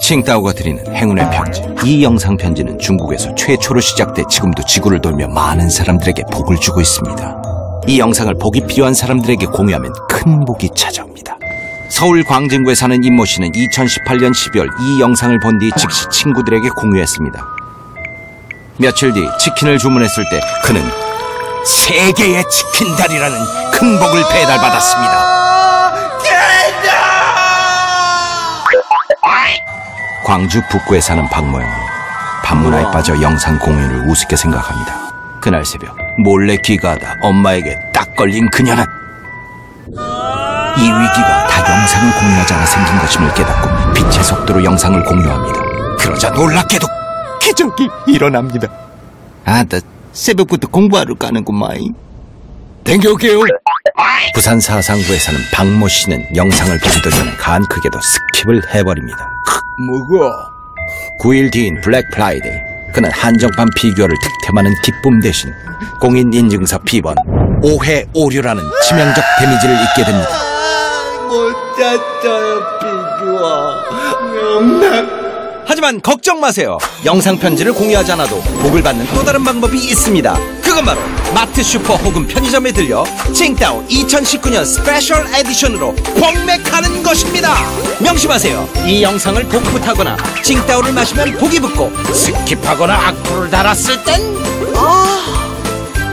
칭따오가 드리는 행운의 편지. 이 영상 편지는 중국에서 최초로 시작돼 지금도 지구를 돌며 많은 사람들에게 복을 주고 있습니다. 이 영상을 복이 필요한 사람들에게 공유하면 큰 복이 찾아옵니다. 서울 광진구에 사는 임모 씨는 2018년 12월 이 영상을 본 뒤 즉시 친구들에게 공유했습니다. 며칠 뒤 치킨을 주문했을 때 그는 3개의 치킨다리라는 큰 복을 배달받았습니다. 광주 북구에 사는 박모영은 반문화에 빠져 영상 공유를 우습게 생각합니다. 그날 새벽 몰래 귀가하다 엄마에게 딱 걸린 그녀는 이 위기가 다 영상을 공유하자가 생긴 것임을 깨닫고 빛의 속도로 영상을 공유합니다. 그러자 놀랍게도 기적이 일어납니다. 나 새벽부터 공부하러 가는구만. 댕겨올게요. 부산 사상구에 사는 박모 씨는 영상을 보기도 전에 간 크게도 스킵을 해버립니다. 뭐고? 9일 뒤인 블랙 프라이데이, 그는 한정판 피규어를 득템하는 기쁨 대신 공인인증서 비번 5회 오류라는 치명적 데미지를 입게 됩니다. 못 잤어요, 피규어. 영락. 하지만 걱정 마세요. 영상 편지를 공유하지 않아도 복을 받는 또 다른 방법이 있습니다. 그건 바로 마트, 슈퍼 혹은 편의점에 들려 칭따오 2019년 스페셜 에디션으로 복맥하는 것입니다. 명심하세요. 이 영상을 복붙하거나 칭따오를 마시면 복이 붙고 스킵하거나 악플을 달았을 땐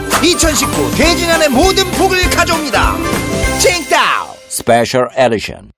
2019 대진안의 모든 복을 가져옵니다. 칭따오 스페셜 에디션.